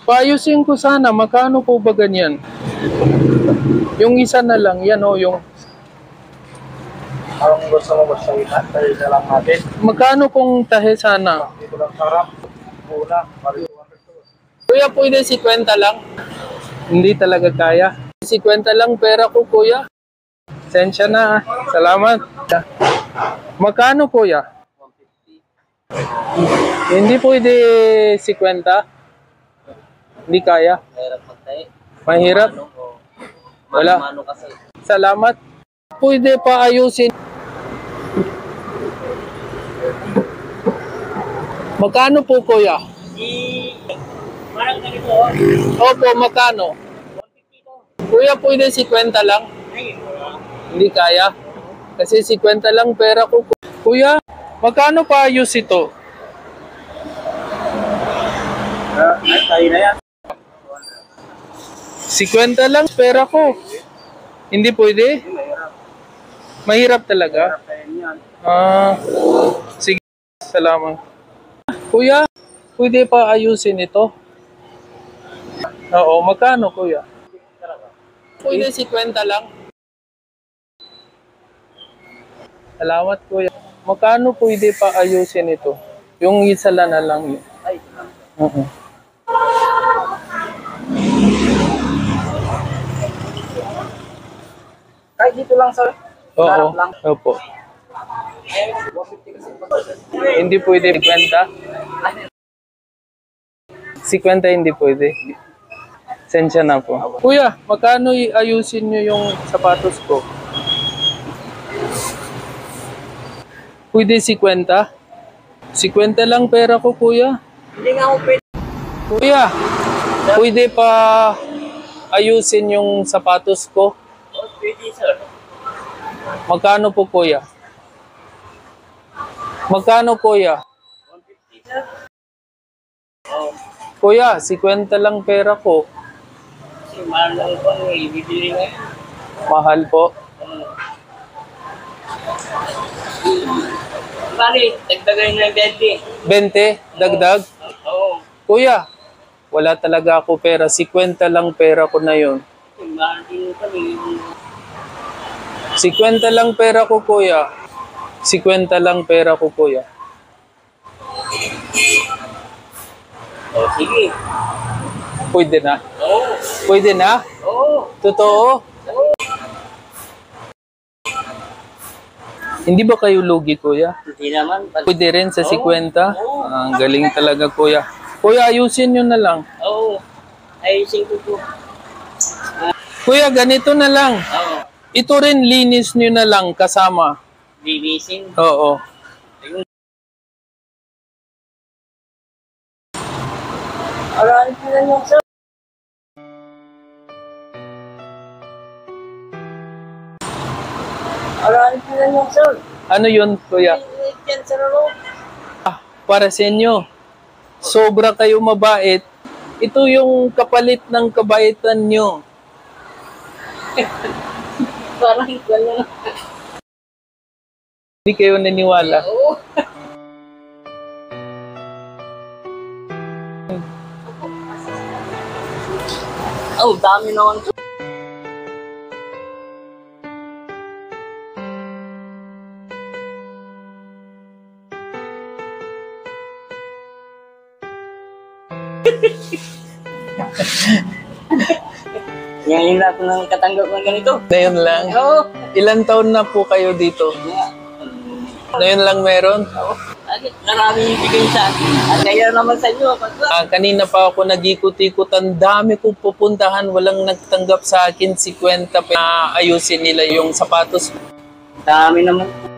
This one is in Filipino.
Paayusin ko sana. Magkano po ba ganyan? Yung isa na lang. Yan o, yung... Anong gusto mo? Gusto mo tayo na lang natin. Magkano kung tahe sana? Dito lang sarap. Una, Kuya, pwede 50 lang? Hindi talaga kaya. 50 lang pera ko, kuya. Sensya na. Salamat. Magkano, kuya? 150. Hindi pwede 50? Hindi kaya? Mahirap magtayo. Mahirap? Wala. Mano kasi. Salamat. Pwede pa ayusin. Magkano po, kuya? Parang ganito. Opo, magkano? 150 to. Kuya, pwede 50 lang? Ay, Hindi kaya? Kasi 50 lang pera ko. Kuya, magkano pa ayos ito? ay, tayo na yan. 50 lang pera ko. Hindi pwede? Mahirap talaga? Sige, salamat. Kuya, pwede pa ayusin ito? Oo, magkano, kuya? Pwede 50 lang? Salamat, kuya. Magkano pwede pa ayusin ito? Yung isa lang na lang yun. ay. Kahit dito lang sa Oo, sarap lang. opo. 150 kasi. Hindi pwede 50? 50 hindi pwede. Sensya na po. Kuya, magkano ayusin nyo yung sapatos ko? Pwede 50? 50 lang pera ko, kuya. Hindi nga ako pwede. Kuya, pwede pa ayusin yung sapatos ko? Oh, pwede, sir. Magkano po, kuya? Magkano, kuya? 150, sir. Oh, Kuya, 50 lang pera ko. kasi mahal lang po ang ibibili ngayon. Mahal po. Bali, dagdagan ng 20. 20, dagdag. Oo. Kuya, wala talaga ako pera. 50 lang pera ko na yun. Mahal din kami. 50 lang pera ko, kuya. 50 lang pera ko, kuya. Oh, sige. Pwede na? Oo. Pwede na? Oo. Totoo? Hindi ba kayo lugi, kuya? Hindi naman. Pwede rin sa 50? Ang galing talaga, kuya. Kuya, ayusin nyo na lang. Oo. Ayusin ko po. Kuya, ganito na lang. Oo. Ito rin, linis nyo na lang kasama. Linisin. Oo. Arahan ko na yung sir. Arahan ko na yung sir. Ano yun, kuya? Yan sa loob. Para sa inyo. Sobra kayo mabait. Ito yung kapalit ng kabaitan nyo. Parang ganyan. Hindi kayo naniwala. Oo. Oh, dami naman. Ngayon na ako nang katanggap ng ganito. Ngayon lang. Oo. Ilan taon na po kayo dito? Ngayon lang meron? Bakit maraming bigay sa akin? At kaya naman sa inyo. Kanina pa ako nag-ikot-ikot. Ang dami kong pupuntahan. Walang nagtanggap sa akin 50 pa ayusin nila yung sapatos. Dami naman.